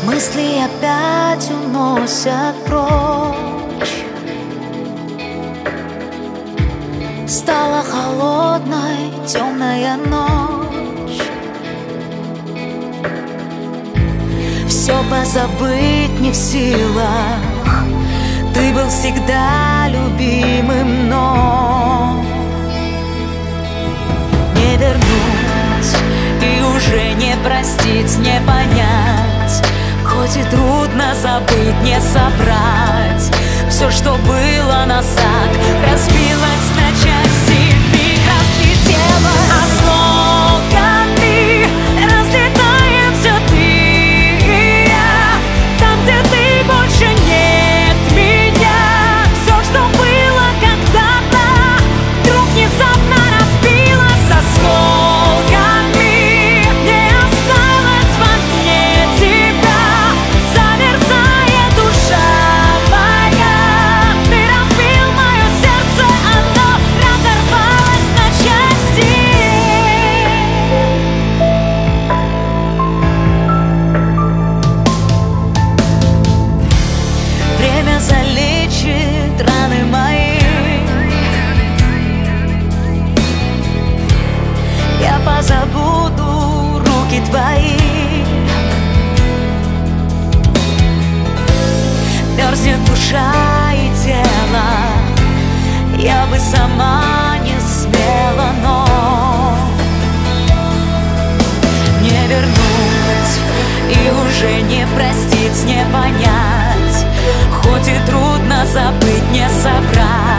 Мысли опять уносят прочь. Стала холодной, темная ночь. Все позабыть не в силах. Ты был всегда любимым, но не вернуть и уже не простить, не понять. Хоть и трудно забыть, не собрать все, что было назад, разбилось на части, вмиг разлетелось осколками, разлетаемся ты и я. Там, где ты, больше нет меня. Все, что было когда-то, вдруг внезапно разбилось осколками. Не осталось во мне тебя. Замерзает душа моя. Ты разбил мое сердце, оно разорвалось на части. Время залечит раны мои. Я позабуду руки твои. Мерзнет душа и тело. Я бы сама не смела, но не вернуть и уже не простить, не понять. Хоть и трудно забыть, не собрать